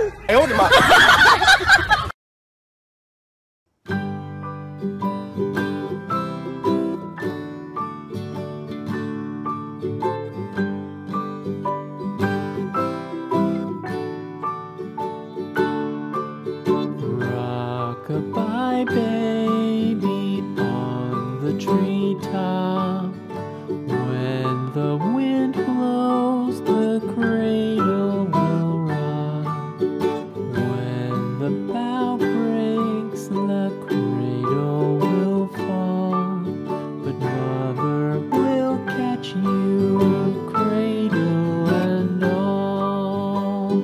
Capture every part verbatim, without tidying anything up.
哎呦我的妈！ Rock-a-bye baby on the treetop. When the wind blows, the cradle will rock. When the bough breaks, the cradle will fall. But mother will catch you, cradle and all.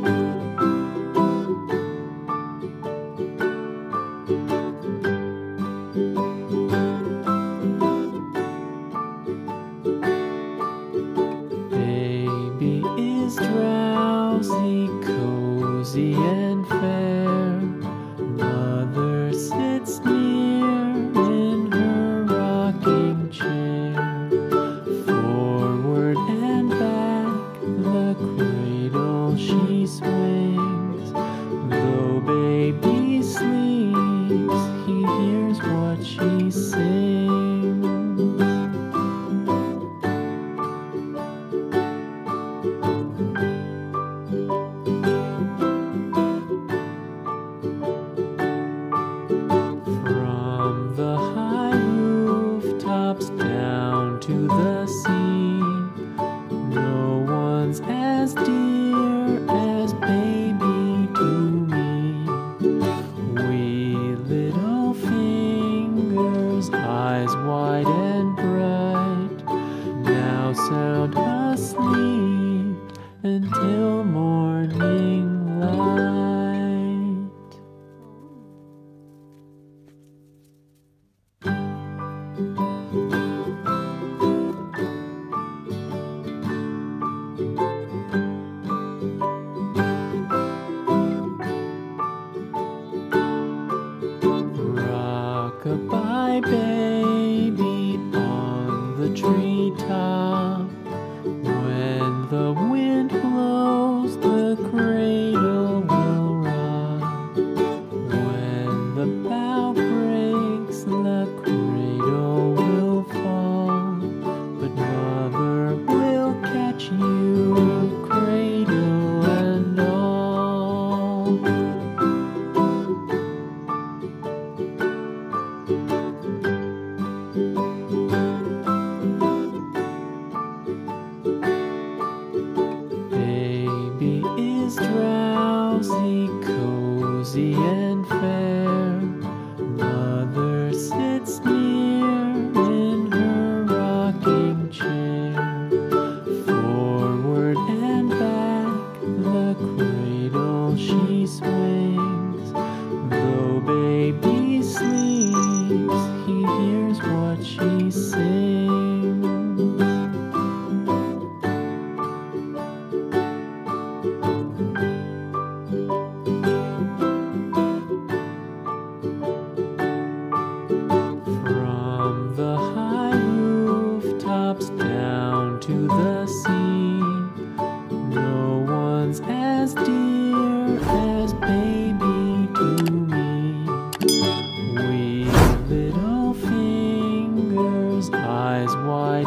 Baby is drowsy, cozy and fair. Mother sits near in her rocking chair. Forward and back, the cradle she swings. Though baby sleeps, he hears what she sings. From the high rooftops down to the sea, no one's as dear as baby to me. Wee little fingers, eyes wide and bright, now sound asleep until morning light. Rock-a-bye baby on the treetop. When the wind blows, the cradle will rock. When the bough breaks, the cradle will fall. But mother will catch you, cradle and all. Baby is drowsy, cozy and fair. Mother sits near in her rocking chair. Forward and back, the cradle she swings. Though baby sleeps, he hears what she sings. From the high rooftops down to the sea,